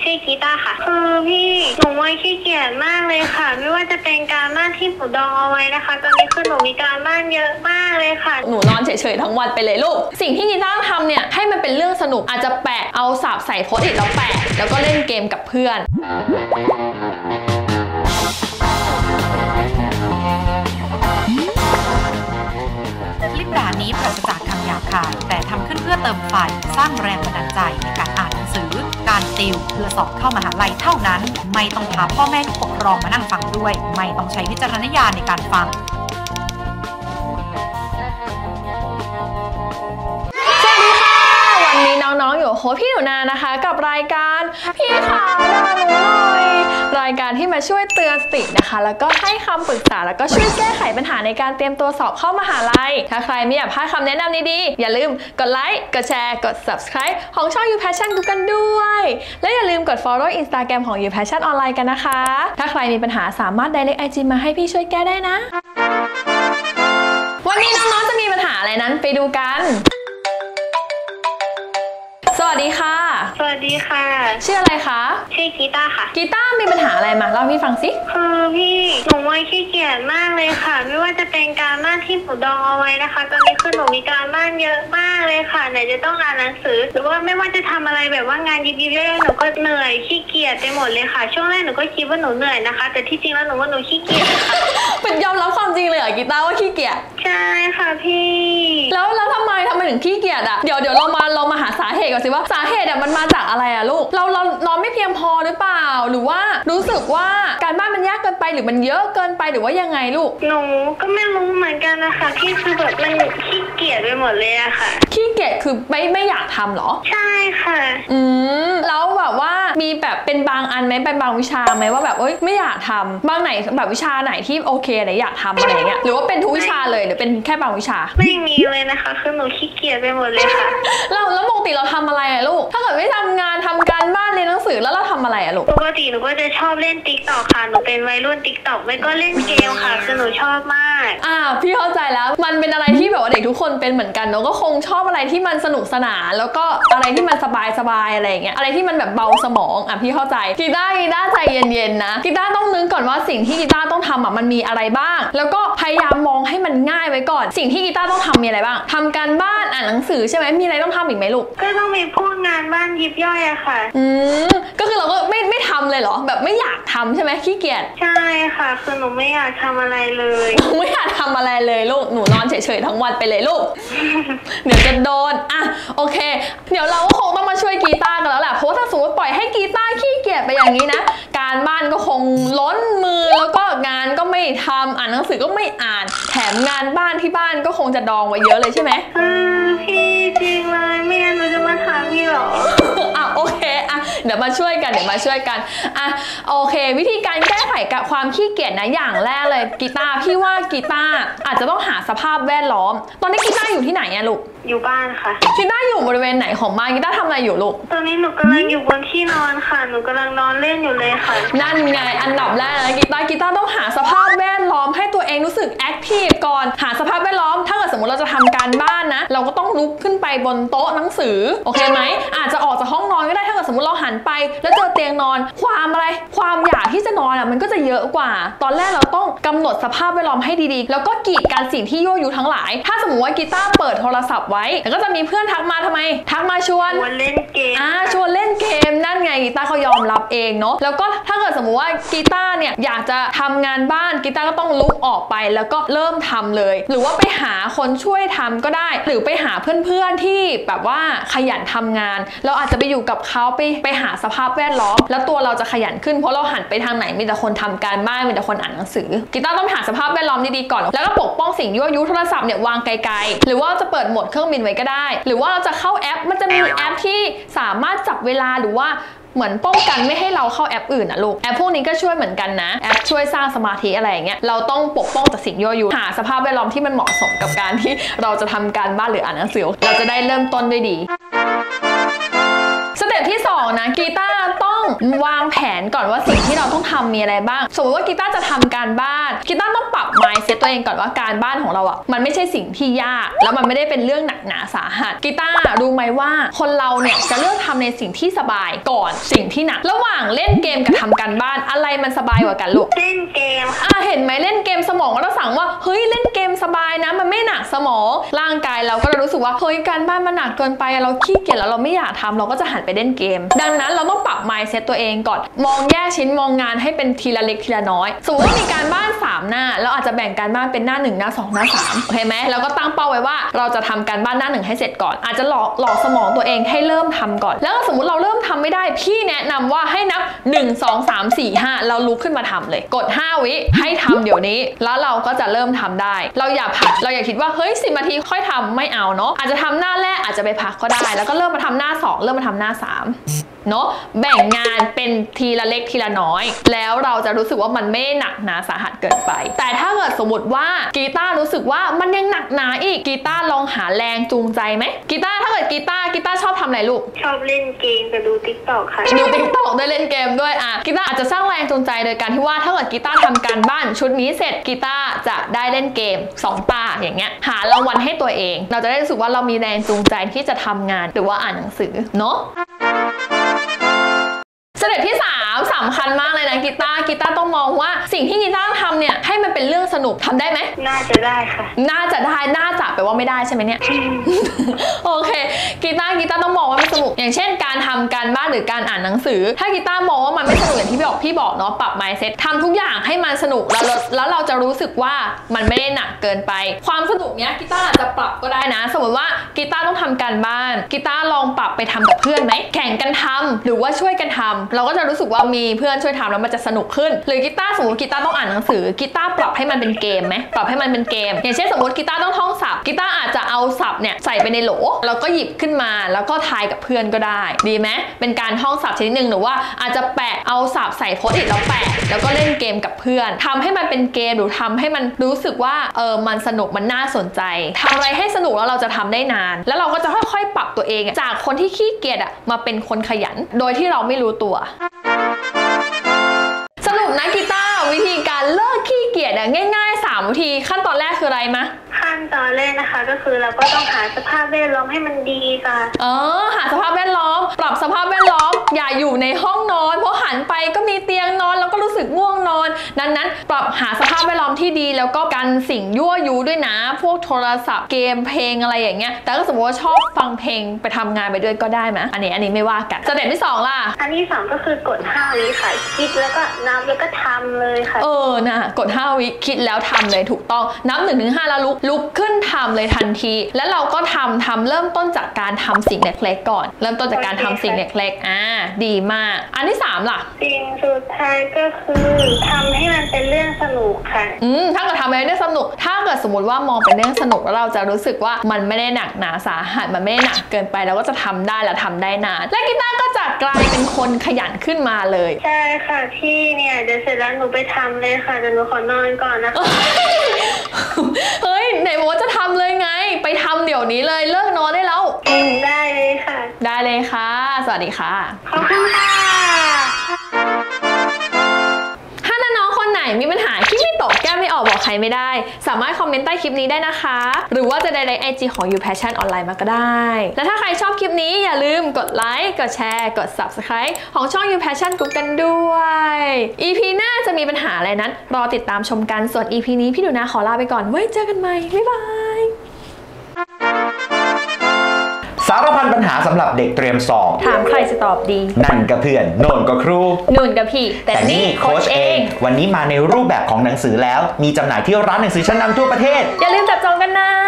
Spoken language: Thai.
ชื่อกีตาร์ค่ะคือพี่หนูว่าขี้เกียจมากเลยค่ะไม่ว่าจะเป็นการบ้านที่หนูดองเอาไว้นะคะตอนนี้คือหนูมีการบ้านเยอะมากเลยค่ะหนูนอนเฉยๆทั้งวันไปเลยลูกสิ่งที่กีตาร์ทำเนี่ยให้มันเป็นเรื่องสนุกอาจจะแปะเอาสาบใส่โพสต์อิทแล้วแปะแล้วก็เล่นเกมกับเพื่อนคลิปด่านี้ปราศจากคำหยาบคายแต่ทำขึ้นเพื่อเติมไฟสร้างแรงบันดาลใจในการอ่านหนังสือการติวเพื่อสอบเข้ามหาลัยเท่านั้นไม่ต้องพาพ่อแม่ผู้ปกครองมานั่งฟังด้วยไม่ต้องใช้วิจารณญาณในการฟังวันนี้น้องๆอยู่โฮพี่หนูนานะคะกับรายการพี่ขาวด่าหนูหน่อยรายการที่มาช่วยเตือนสตินะคะแล้วก็ให้คำปรึกษาแล้วก็ช่วยแก้ไขปัญหาในการเตรียมตัวสอบเข้ามหาลัยถ้าใครไม่อยากพลาดคำแนะนำดีๆอย่าลืมกดไลค์กดแชร์กด subscribe ของช่อง You Passion กันด้วยและอย่าลืมกด follow Instagram ของ You Passion ออนไลน์กันนะคะถ้าใครมีปัญหาสามารถ direct IG มาให้พี่ช่วยแก้ได้นะวันนี้น้องๆจะมีปัญหาอะไรนั้นไปดูกันสวัสดีค่ะสวัสดีค่ะชื่ออะไรคะชื่อกีตาร์ค่ะกีตาร์มีปัญหาอะไรมาเล่าให้พี่ฟังสิคือพี่หนูว่าขี้เกียจมากเลยค่ะไม่ว่าจะเป็นการบ้านที่หนูดองเอาไว้นะคะตอนนี้คือหนูมีการบ้านเยอะมากเลยค่ะไหนจะต้องอ่านหนังสือหรือว่าไม่ว่าจะทำอะไรแบบว่างานยิบๆย่อยๆหนูก็เหนื่อยขี้เกียจไปหมดเลยค่ะช่วงแรกหนูก็คิดว่าหนูเหนื่อยนะคะแต่ที่จริงแล้วหนูว่าหนูขี้เกียจค่ะเป็นยอมรับความจริงเลยเหรอกีตาร์ว่าขี้เกียจใช่ค่ะพี่แล้วทำไมถึงขี้เกียจอ่ะเดี๋ยวเรามาหาสาเหตุก่อนสิว่าสาเหตุอ่ะมันมาจากอะไรอ่ะลูกเรานอนไม่เพียงพอหรือเปล่าหรือว่ารู้สึกว่าการบ้านมันยากเกินไปหรือมันเยอะเกินไปหรือว่ายังไงลูกหนูก็ไม่รู้เหมือนกันนะคะพี่คือแบบมันขี้เกียจไปหมดเลยอะค่ะขี้เกียจคือไม่อยากทำหรอใช่ค่ะแล้วแบบว่ามีแบบเป็นบางอันไหมเป็นบางวิชาไหมว่าแบบไม่อยากทำบางไหนแบบวิชาไหนที่โอเคไหนอยากทำอะไรเงี้ยหรือว่าเป็นทุกวิชาเลยหรือเป็นแค่บางวิชาไม่มีเลยนะคะคือหนูขี้เกียจไปหมดเลยค่ะแล้วปกติเราทำอะไรอะลูกถ้าเกิดไม่ทำงานทำการบ้านเรียนหนังสือแล้วเราทำอะไรอะลูกปกติหนูก็จะชอบเล่นTikTokค่ะหนูเป็นวัยรุ่นTikTokไม่ก็เล่นเกมค่ะคือหนูชอบมากพี่เข้าใจแล้วมันเป็นอะไรที่แบบว่าเด็กทุกคนเป็นเหมือนกันเนาะก็คงชอบอะไรที่มันสนุกสนานแล้วก็อะไรที่มันสบายอะไรอย่างเงี้ยอะไรที่มันแบบเบาสมองพี่เข้าใจกีตาร์ใจเย็นๆนะกีตาร์ต้องนึกก่อนว่าสิ่งที่กีตาร์ต้องทำมันมีอะไรบ้างแล้วก็พยายามมองให้มันง่ายไว้ก่อนสิ่งที่กีตาร์ต้องทำมีอะไรบ้างทำการบ้านอ่านหนังสือใช่ไหมมีอะไรต้องทำอีกไหมลูกก็ต้องมีพวกงานบ้านยิบย่อยอะค่ะก็คือเราก็ไม่ทำเลยเหรอแบบไม่อยากทำใช่ไหมขี้เกียจใช่ค่ะคือหนูไม่อยากทำอะไรเลยไม่อยากทำอะไรเลยลูกหนูนอนเฉยๆทั้งวันไปเลยลูก เดี๋ยวจะโดนโอเคเดี๋ยวเราก็คงต้องมาช่วยกีตาร์กันแล้วแหละเพราะว่าถ้าสมมติปล่อยให้กีตาร์ขี้เกียจไปอย่างนี้นะการบ้านก็คงล้นมือแล้วก็งานก็ไม่ทำอ่านหนังสือก็ไม่อ่านแถมงานบ้านที่บ้านก็คงจะดองไว้เยอะเลยใช่ไหมพี่จริงเลยไม่งั้นหนูจะมาถามพี่หรอโอเคเดี๋ยวมาช่วยกันโอเควิธีการแก้ไขกับความขี้เกียจนะอย่างแรกเลยกีตาร์พี่ว่ากีตาร์อาจจะต้องหาสภาพแวดล้อมตอนนี้กีตาร์อยู่ที่ไหนอะลูกอยู่บ้านค่ะกีตาร์อยู่บริเวณไหนของบ้านกีตาร์ทำอะไรอยู่ลูกตอนนี้หนูกำลังอยู่บนที่นอนค่ะหนูกำลังนอนเล่นอยู่เลยค่ะนั่นไงอันดับแรกนะกีตาร์ต้องหาสภาพแวดล้อมให้ตัวเองรู้สึกแอคทีฟก่อนหาสภาพแวดล้อมถ้าเกิดสมมติเราจะทำการบ้านนะเราก็ต้องลุกขึ้นไปบนโต๊ะหนังสือโอเคไหมอาจจะออกจากห้องนอนก็ได้ถ้าเกิดสมมติเราหันไปแล้วเจอเตียงนอนความอยากที่จะนอนมันก็จะเยอะกว่าตอนแรกเราต้องกำหนดสภาพแวดล้อมให้ดีๆแล้วก็กีดกันสิ่งที่ยั่วยุทั้งหลายถ้าสมมติว่ากีตาร์เปิดโทรศัพท์ไว้แล้วก็จะมีเพื่อนทักมาทำไมทักมาชวนเล่นเกมชวนเล่นเกมนั่นไงกีตาร์เขายอมรับเองเนาะแล้วก็ถ้าเกิดสมมติว่ากีตาร์เนี่ยอยากจะทำงานบ้านกีตาร์ก็ต้องลุกออกไปแล้วก็เริ่มทำเลยหรือว่าไปหาคนช่วยทำก็ได้หรือไปหาเพื่อนๆที่แบบว่าขยันทำงานเราอาจจะไปอยู่กับเขาไปหาสภาพแวดล้อมแล้วตัวเราจะขยันขึ้นเพราะเราหันไปทางไหนมีแต่คนทำการบ้านมีแต่คนอ่านหนังสือกีตาร์ต้องหาสภาพแวดล้อมดีๆก่อนแล้วก็ปกป้องสิ่งยั่วยุโทรศัพท์เนี่ยวางไกลๆหรือว่าจะเปิดโหมดเครื่องบินไว้ก็ได้หรือว่าเราจะเข้าแอปมันจะมีแอปที่สามารถจับเวลาหรือว่าเหมือนป้องกันไม่ให้เราเข้าแอปอื่นนะลูกแอปพวกนี้ก็ช่วยเหมือนกันนะแอปช่วยสร้างสมาธิอะไรอย่างเงี้ยเราต้องปกป้องจากสิ่งยั่วยุหาสภาพแวดล้อมที่มันเหมาะสมกับการที่เราจะทำการบ้านหรืออ่านหนังสือเราจะได้เริ่มต้นได้ดีสเต็ปที่2นะกีตาร์ต้องวางแผนก่อนว่าสิ่งที่เราต้องทำมีอะไรบ้างสมมติว่ากีตาร์จะทำการบ้านกีตาร์ต้องปรับ mindset ตัวเองก่อนว่าการบ้านของเราอ่ะมันไม่ใช่สิ่งที่ยากแล้วมันไม่ได้เป็นเรื่องหนักหนาสาหัสกีตาร์รู้ไหมว่าคนเราเนี่ยจะเลือกทำในสิ่งที่สบายก่อนสิ่งที่หนักระหว่างเล่นเกมกับทำการบ้านอะไรมันสบายกว่ากันลูกเล่นเกมเห็นไหมเล่นเกมสมองก็จะสั่งว่าเฮ้ยเล่นเกมสบายนะมันไม่หนักสมองร่างกายเราก็จะรู้สึกว่าเฮ้ยการบ้านมันหนักเกินไปเราขี้เกียจแล้วเราไม่อยากทำเราก็จะหันไปเล่นเกมดังนั้นเราต้องปรับ mindset ตัวเองก่อนมองแยกชิ้นมองงานให้เป็นทีละเล็กทีละน้อยสมมติว่ามีการบ้าน3หน้าเราอาจจะแบ่งการบ้านเป็นหน้า1หน้า2หน้า3โอเคไหมแล้วก็ตั้งเป้าไว้ว่าเราจะทำการบ้านหน้า1ให้เสร็จก่อนอาจจะหลอกสมองตัวเองให้เริ่มทำก่อนแล้วสมมติเราเริ่มทำไม่ได้พี่แนะนำว่าให้นับ1 2 3 4 5เราลุกขึ้นมาทำเลยกด5วิให้ทำเดี๋ยวนี้แล้วเราก็จะเริ่มทำได้เราอย่าผัดเราอย่าคิดว่าเฮ้ย10 นาทีค่อยทำไม่เอาเนาะอาจจะทำหน้าแรกอาจจะไปพักก็ได้แล้วก็เริ่มมาทำหน้า2เริ่มมาทำหน้า3เนาะแบ่งงานเป็นทีละเล็กทีละน้อยแล้วเราจะรู้สึกว่ามันไม่หนักหนาสาหัสเกินไปแต่ถ้าเกิดสมมติว่ากีตาร์รู้สึกว่ามันยังหนักหนาอีกกีตาร์ลองหาแรงจูงใจไหมกีตาร์ถ้าเกิดกีตาร์ชอบทำอะไรลูกชอบเล่นเกมกับดู TikTok ค่ะดู TikTok ด้วยเล่นเกมด้วยกีตาร์อาจจะสร้างแรงจูงใจโดยการที่ว่าถ้าเกิดกีตาร์ทำการบ้านชุดนี้เสร็จกีตาร์จะได้เล่นเกม2 ตาอย่างเงี้ยหารางวัลให้ตัวเองเราจะได้รู้สึกว่าเรามีแรงจูงใจที่จะทำงานหรือว่าอ่านหนังสือเนาะสเต็ปที่3สำคัญมากเลยนะกีตาร์ต้องมองว่าสิ่งที่กีตาร์ทำเนี่ยให้มันเป็นเรื่องสนุกทำได้ไหมน่าจะได้ค่ะน่าจะแปลว่าไม่ได้ใช่ไหมเนี่ย โอเคกีตาร์ต้องมองว่ามันสนุกอย่างเช่นการทำการบ้านหรือการอ่านหนังสือถ้ากีตาร์มองว่ามันไม่สนุกอย่างที่พี่บอกเนาะปรับ mindset ทำทุกอย่างให้มันสนุกแล้วเราจะรู้สึกว่ามันไม่ได้หนักเกินไปความสนุกเนี้ยกีตาร์อาจจะปรับก็ได้นะสมมติว่ากีตาร์ต้องทำการบ้านกีตาร์ลองปรับไปทำกับเพื่อนไหมแข่งกันทำหรือว่าช่วยกันทำเราก็จะรู้สึกว่ามีเพื่อนช่วยทำแล้วมันจะสนุกขึ้นหรือกีตาร์สมมติกีตาร์ต้องอ่านหนังสือกีตาร์ปรับให้มันเป็นเกมไหมปรับให้มันเป็นเกมอย่างเช่นสมมติกีตาร์ต้องท่องศัพท์กีตาร์อาจจะเอาศัพท์เนี่ยใส่ไปในโหลแล้วก็หยิบขึ้นมาแล้วก็ทายกับเพื่อนก็ได้ดีไหมเป็นการท่องศัพท์ชนิดหนึ่งหรือว่าอาจจะแปะเอาศัพท์ใส่โพสต์อิทแล้วแปะแล้วก็เล่นเกมกับเพื่อนทำให้มันเป็นเกมหรือทำให้มันรู้สึกว่ามันสนุกมันน่าสนใจทำอะไรให้สนุกแล้วเราจะทำได้นานแล้วเราก็จะค่อยๆปรับตัวเองจากคนที่ขี้เกียจมาเป็นคนขยันโดยที่เราไม่รู้ตัวสรุปนะกีตาร์วิธีการเลิกขี้เกียจง่ายๆ3 วิธีขั้นตอนแรกคืออะไรมะขั้นตอนแรกนะคะก็คือเราก็ต้องหาสภาพแวดล้อมให้มันดีค่ะหาสภาพแวดล้อมปรับสภาพแวดล้อมอย่าอยู่ในห้องนอนเพราะหันไปก็มีเตียงนอนแล้วก็รู้สึกง่วงนอนนั้นปรับหาสภาพแวดล้อมที่ดีแล้วก็กันสิ่งยั่วยุด้วยนะพวกโทรศัพท์เกมเพลงอะไรอย่างเงี้ยแต่ก็สมมติว่าชอบฟังเพลงไปทำงานไปด้วยก็ได้ไหมอันนี้ไม่ว่ากันสเต็ปที่2ล่ะอันที่2ก็คือกด5 วิค่ะคิดแล้วก็นับแล้วก็ทำเลยค่ะนะกด5 วิคิดแล้วทำเลยถูกต้องนับ 1-5 แล้วลุกขึ้นทำเลยทันทีแล้วเราก็ทำเริ่มต้นจากการทำสิ่งเล็กๆก่อนเริ่มต้นจากการทำสิ่งเล็กๆดีมากอันที่3ล่ะสิ่งสุดท้ายก็คือทำให้มันเป็นเรื่องสนุกค่ะถ้าเกิดทำเป็นเรื่องสนุกถ้าเกิดสมมติว่ามองเป็นเรื่องสนุกแล้วเราจะรู้สึกว่ามันไม่ได้หนักหนาสาหัสมันไม่ได้หนักเกินไปเราก็จะทำได้และทำได้นานและกีตาร์ก็จะกลายเป็นคนขยันขึ้นมาเลยใช่ค่ะพี่เนี่ยเดี๋ยวเสร็จแล้วหนูไปทำเลยค่ะเดี๋ยวหนูขอนอนก่อนนะคะเฮ้ยไหนบอกว่าจะทำเลยไงไปทำเดี๋ยวนี้เลยเลิกนอนได้แล้วได้เลยค่ะได้เลยค่ะสวัสดีค่ะขอบคุณค่ะถ้าน้องๆคนไหนมีปัญหาคิดไม่ตกแก้ไม่ออกบอกใครไม่ได้สามารถคอมเมนต์ใต้คลิปนี้ได้นะคะหรือว่าจะ direct IG ของ You Passion ออนไลน์มาก็ได้และถ้าใครชอบคลิปนี้อย่าลืมกดไลค์กดแชร์กด Subscribe ของช่อง You Passion Group กันด้วย EP หน้าจะมีปัญหาอะไรนั้นรอติดตามชมกันส่วน EP นี้พี่หนูนาขอลาไปก่อนไว้เจอกันใหม่บ๊ายบายสารพันปัญหาสำหรับเด็กเตรียมสอบถามใครจะตอบดีนั่นก็เพื่อนโน่นก็ครูนู่นก็พี่แต่นี่โค้ชเองวันนี้มาในรูปแบบของหนังสือแล้วมีจำหน่ายที่ร้านหนังสือชั้นนำทั่วประเทศอย่าลืมจับจองกันนะ